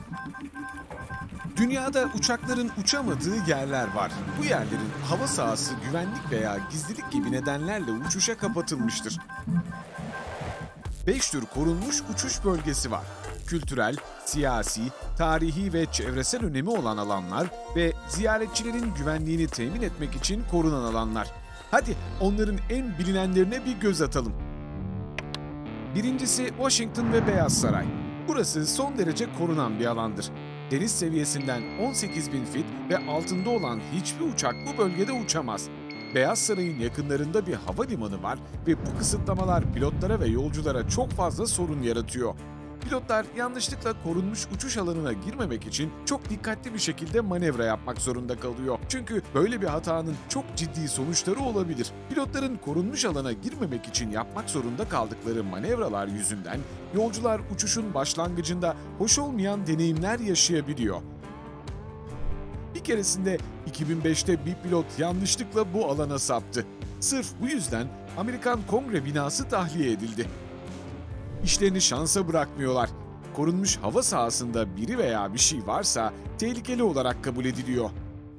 Dünyada uçakların uçamadığı yerler var. Bu yerlerin hava sahası güvenlik veya gizlilik gibi nedenlerle uçuşa kapatılmıştır. 5 tür korunmuş uçuş bölgesi var. Kültürel, siyasi, tarihi ve çevresel önemi olan alanlar ve ziyaretçilerin güvenliğini temin etmek için korunan alanlar. Hadi onların en bilinenlerine bir göz atalım. Birincisi Washington ve Beyaz Saray. Burası son derece korunan bir alandır. Deniz seviyesinden 18.000 fit ve altında olan hiçbir uçak bu bölgede uçamaz. Beyaz Saray'ın yakınlarında bir havalimanı var ve bu kısıtlamalar pilotlara ve yolculara çok fazla sorun yaratıyor. Pilotlar yanlışlıkla korunmuş uçuş alanına girmemek için çok dikkatli bir şekilde manevra yapmak zorunda kalıyor. Çünkü böyle bir hatanın çok ciddi sonuçları olabilir. Pilotların korunmuş alana girmemek için yapmak zorunda kaldıkları manevralar yüzünden yolcular uçuşun başlangıcında hoş olmayan deneyimler yaşayabiliyor. Bir keresinde 2005'te bir pilot yanlışlıkla bu alana saptı. Sırf bu yüzden Amerikan Kongre binası tahliye edildi. İşlerini şansa bırakmıyorlar. Korunmuş hava sahasında biri veya bir şey varsa tehlikeli olarak kabul ediliyor.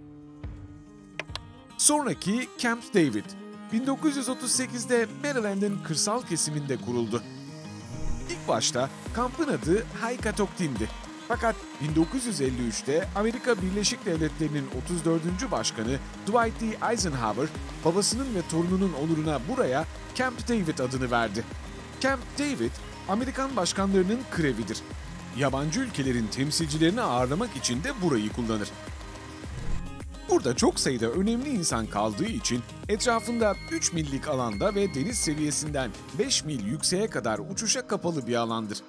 Sonraki Camp David. 1938'de Maryland'ın kırsal kesiminde kuruldu. İlk başta kampın adı Haycatoctin'di. Fakat 1953'te Amerika Birleşik Devletleri'nin 34. Başkanı Dwight D. Eisenhower, babasının ve torununun onuruna buraya Camp David adını verdi. Camp David, Amerikan başkanlarının krevidir. Yabancı ülkelerin temsilcilerini ağırlamak için de burayı kullanır. Burada çok sayıda önemli insan kaldığı için etrafında 3 millik alanda ve deniz seviyesinden 5 mil yükseğe kadar uçuşa kapalı bir alandır.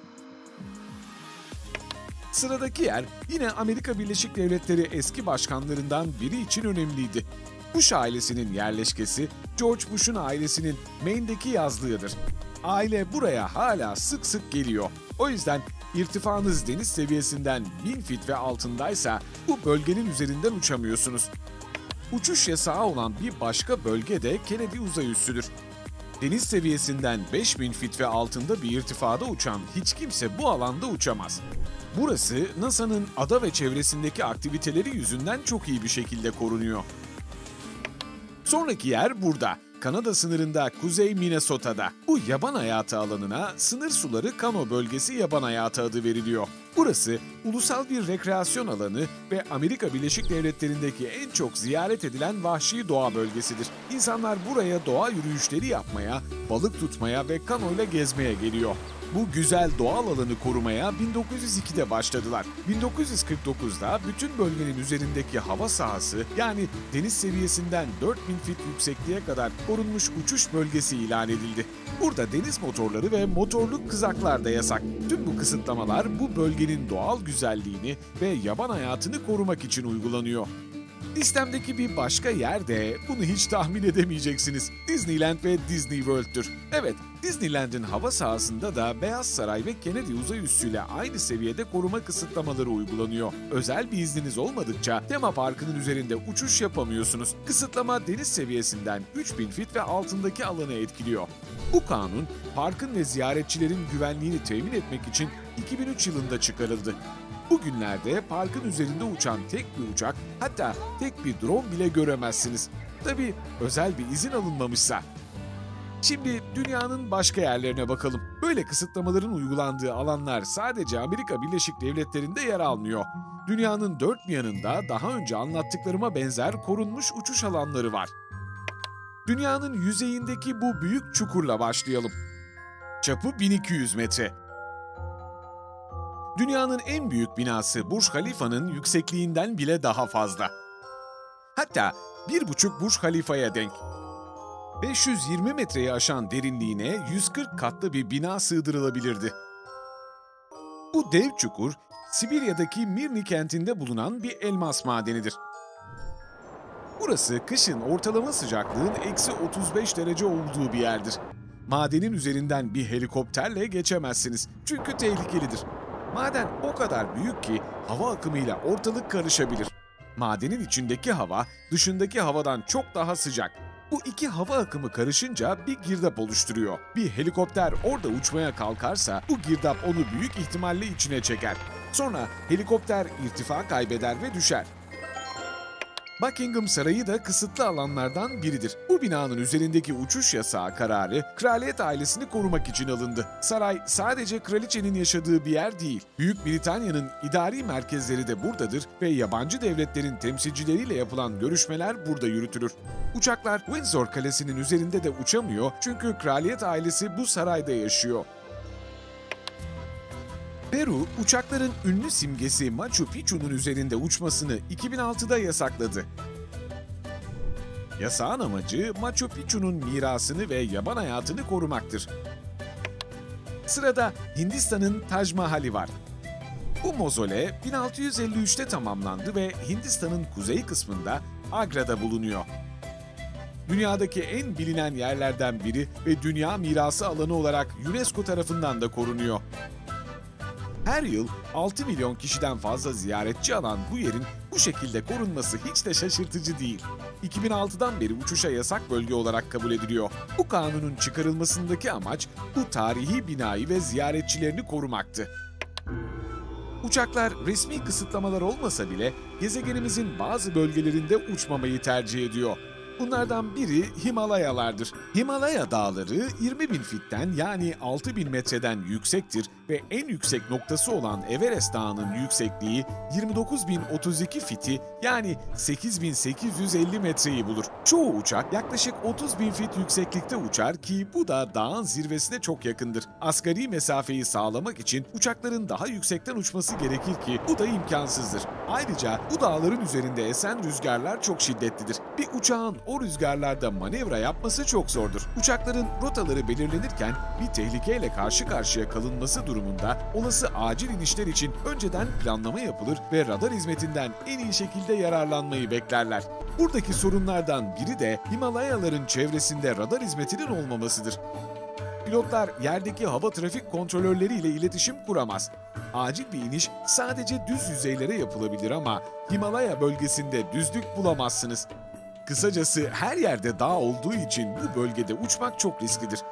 Sıradaki yer yine Amerika Birleşik Devletleri eski başkanlarından biri için önemliydi. Bush ailesinin yerleşkesi George Bush'un ailesinin Maine'deki yazlığıdır. Aile buraya hala sık sık geliyor. O yüzden irtifanız deniz seviyesinden 1000 fit ve altındaysa bu bölgenin üzerinden uçamıyorsunuz. Uçuş yasağı olan bir başka bölge de Kennedy uzay üssüdür. Deniz seviyesinden 5000 fit ve altında bir irtifada uçan hiç kimse bu alanda uçamaz. Burası NASA'nın ada ve çevresindeki aktiviteleri yüzünden çok iyi bir şekilde korunuyor. Sonraki yer burada. Kanada sınırında Kuzey Minnesota'da. Bu yaban hayatı alanına sınır suları Kano bölgesi yaban hayatı adı veriliyor. Burası ulusal bir rekreasyon alanı ve Amerika Birleşik Devletleri'ndeki en çok ziyaret edilen vahşi doğa bölgesidir. İnsanlar buraya doğa yürüyüşleri yapmaya, balık tutmaya ve kanoyla gezmeye geliyor. Bu güzel doğal alanı korumaya 1902'de başladılar. 1949'da bütün bölgenin üzerindeki hava sahası, yani deniz seviyesinden 4000 fit yüksekliğe kadar korunmuş uçuş bölgesi ilan edildi. Burada deniz motorları ve motorlu kızaklar da yasak. Tüm bu kısıtlamalar bu bölgenin doğal güzelliğini ve yaban hayatını korumak için uygulanıyor. Listemdeki bir başka yer de bunu hiç tahmin edemeyeceksiniz. Disneyland ve Disney World'tür. Evet, Disneyland'in hava sahasında da Beyaz Saray ve Kennedy uzay üssüyle aynı seviyede koruma kısıtlamaları uygulanıyor. Özel bir izniniz olmadıkça tema parkının üzerinde uçuş yapamıyorsunuz. Kısıtlama deniz seviyesinden 3000 fit ve altındaki alanı etkiliyor. Bu kanun, parkın ve ziyaretçilerin güvenliğini temin etmek için 2003 yılında çıkarıldı. Bugünlerde parkın üzerinde uçan tek bir uçak, hatta tek bir drone bile göremezsiniz. Tabii özel bir izin alınmamışsa. Şimdi dünyanın başka yerlerine bakalım. Böyle kısıtlamaların uygulandığı alanlar sadece Amerika Birleşik Devletleri'nde yer almıyor. Dünyanın dört bir yanında daha önce anlattıklarıma benzer korunmuş uçuş alanları var. Dünyanın yüzeyindeki bu büyük çukurla başlayalım. Çapı 1200 metre. Dünyanın en büyük binası Burj Khalifa'nın yüksekliğinden bile daha fazla. Hatta 1,5 Burj Khalifa'ya denk. 520 metreyi aşan derinliğine 140 katlı bir bina sığdırılabilirdi. Bu dev çukur, Sibirya'daki Mirny kentinde bulunan bir elmas madenidir. Burası kışın ortalama sıcaklığın -35 derece olduğu bir yerdir. Madenin üzerinden bir helikopterle geçemezsiniz çünkü tehlikelidir. Maden o kadar büyük ki hava akımıyla ortalık karışabilir. Madenin içindeki hava dışındaki havadan çok daha sıcak. Bu iki hava akımı karışınca bir girdap oluşturuyor. Bir helikopter orada uçmaya kalkarsa bu girdap onu büyük ihtimalle içine çeker. Sonra helikopter irtifa kaybeder ve düşer. Buckingham Sarayı da kısıtlı alanlardan biridir. Bu binanın üzerindeki uçuş yasağı kararı kraliyet ailesini korumak için alındı. Saray sadece kraliçenin yaşadığı bir yer değil. Büyük Britanya'nın idari merkezleri de buradadır ve yabancı devletlerin temsilcileriyle yapılan görüşmeler burada yürütülür. Uçaklar Windsor Kalesi'nin üzerinde de uçamıyor çünkü kraliyet ailesi bu sarayda yaşıyor. Peru, uçakların ünlü simgesi Machu Picchu'nun üzerinde uçmasını 2006'da yasakladı. Yasağın amacı Machu Picchu'nun mirasını ve yaban hayatını korumaktır. Sırada Hindistan'ın Taj Mahal'i var. Bu mozole 1653'te tamamlandı ve Hindistan'ın kuzey kısmında Agra'da bulunuyor. Dünyadaki en bilinen yerlerden biri ve dünya mirası alanı olarak UNESCO tarafından da korunuyor. Her yıl 6 milyon kişiden fazla ziyaretçi alan bu yerin bu şekilde korunması hiç de şaşırtıcı değil. 2006'dan beri uçuşa yasak bölge olarak kabul ediliyor. Bu kanunun çıkarılmasındaki amaç bu tarihi binayı ve ziyaretçilerini korumaktı. Uçaklar resmi kısıtlamalar olmasa bile gezegenimizin bazı bölgelerinde uçmamayı tercih ediyor. Bunlardan biri Himalayalardır. Himalaya dağları 20.000 fitten yani 6.000 metreden yüksektir ve en yüksek noktası olan Everest Dağı'nın yüksekliği 29.032 fiti yani 8.850 metreyi bulur. Çoğu uçak yaklaşık 30.000 fit yükseklikte uçar ki bu da dağın zirvesine çok yakındır. Asgari mesafeyi sağlamak için uçakların daha yüksekten uçması gerekir ki bu da imkansızdır. Ayrıca bu dağların üzerinde esen rüzgarlar çok şiddetlidir. Bir uçağın o rüzgarlarda manevra yapması çok zordur. Uçakların rotaları belirlenirken bir tehlikeyle karşı karşıya kalınması durumunda olası acil inişler için önceden planlama yapılır ve radar hizmetinden en iyi şekilde yararlanmayı beklerler. Buradaki sorunlardan biri de Himalayaların çevresinde radar hizmetinin olmamasıdır. Pilotlar yerdeki hava trafik kontrolörleriyle iletişim kuramaz. Acil bir iniş sadece düz yüzeylere yapılabilir ama Himalaya bölgesinde düzlük bulamazsınız. Kısacası her yerde dağ olduğu için bu bölgede uçmak çok risklidir.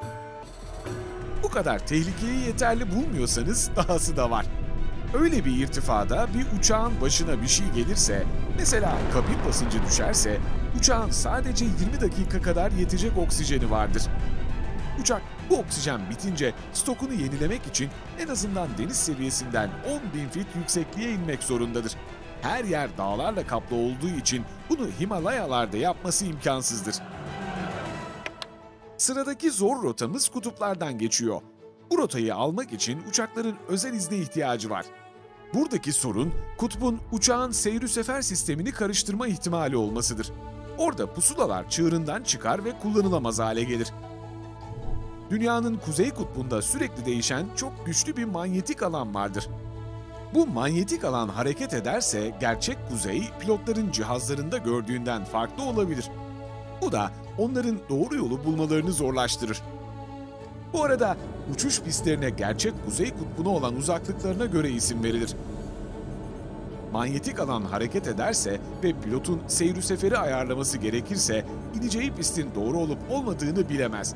Bu kadar tehlikeyi yeterli bulmuyorsanız dahası da var. Öyle bir irtifada bir uçağın başına bir şey gelirse, mesela kabin basıncı düşerse, uçağın sadece 20 dakika kadar yetecek oksijeni vardır. Uçak bu oksijen bitince stokunu yenilemek için en azından deniz seviyesinden 10.000 fit yüksekliğe inmek zorundadır. Her yer dağlarla kaplı olduğu için bunu Himalayalarda yapması imkansızdır. Sıradaki zor rotamız kutuplardan geçiyor. Bu rotayı almak için uçakların özel izne ihtiyacı var. Buradaki sorun kutbun uçağın seyri sefer sistemini karıştırma ihtimali olmasıdır. Orada pusulalar çığırından çıkar ve kullanılamaz hale gelir. Dünyanın kuzey kutbunda sürekli değişen çok güçlü bir manyetik alan vardır. Bu manyetik alan hareket ederse gerçek kuzey pilotların cihazlarında gördüğünden farklı olabilir. Bu da onların doğru yolu bulmalarını zorlaştırır. Bu arada uçuş pistlerine gerçek kuzey kutbuna olan uzaklıklarına göre isim verilir. Manyetik alan hareket ederse ve pilotun seyri seferi ayarlaması gerekirse ineceği pistin doğru olup olmadığını bilemez.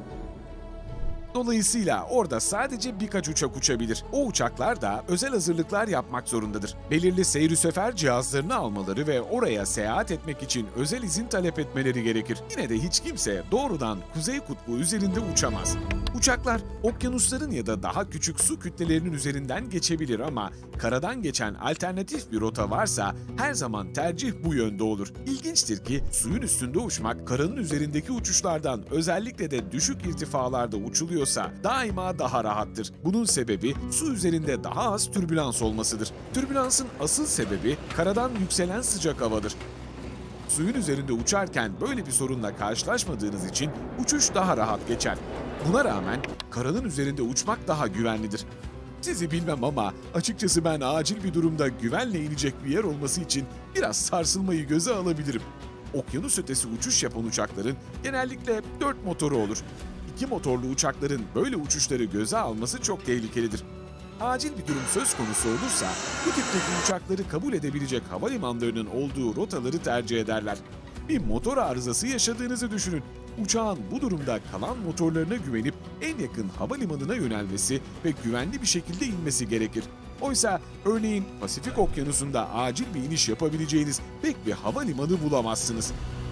Dolayısıyla orada sadece birkaç uçak uçabilir. O uçaklar da özel hazırlıklar yapmak zorundadır. Belirli seyri sefer cihazlarını almaları ve oraya seyahat etmek için özel izin talep etmeleri gerekir. Yine de hiç kimse doğrudan Kuzey Kutbu üzerinde uçamaz. Uçaklar okyanusların ya da daha küçük su kütlelerinin üzerinden geçebilir ama karadan geçen alternatif bir rota varsa her zaman tercih bu yönde olur. İlginçtir ki suyun üstünde uçmak karanın üzerindeki uçuşlardan özellikle de düşük irtifalarda uçuluyorsa daima daha rahattır. Bunun sebebi su üzerinde daha az türbülans olmasıdır. Türbülansın asıl sebebi karadan yükselen sıcak havadır. Suyun üzerinde uçarken böyle bir sorunla karşılaşmadığınız için uçuş daha rahat geçer. Buna rağmen karanın üzerinde uçmak daha güvenlidir. Sizi bilmem ama açıkçası ben acil bir durumda güvenle inecek bir yer olması için biraz sarsılmayı göze alabilirim. Okyanus ötesi uçuş yapan uçakların genellikle 4 motoru olur. 2 motorlu uçakların böyle uçuşları göze alması çok tehlikelidir. Acil bir durum söz konusu olursa bu tipteki uçakları kabul edebilecek havalimanlarının olduğu rotaları tercih ederler. Bir motor arızası yaşadığınızı düşünün. Uçağın bu durumda kalan motorlarına güvenip en yakın havalimanına yönelmesi ve güvenli bir şekilde inmesi gerekir. Oysa örneğin Pasifik Okyanusu'nda acil bir iniş yapabileceğiniz pek bir havalimanı bulamazsınız.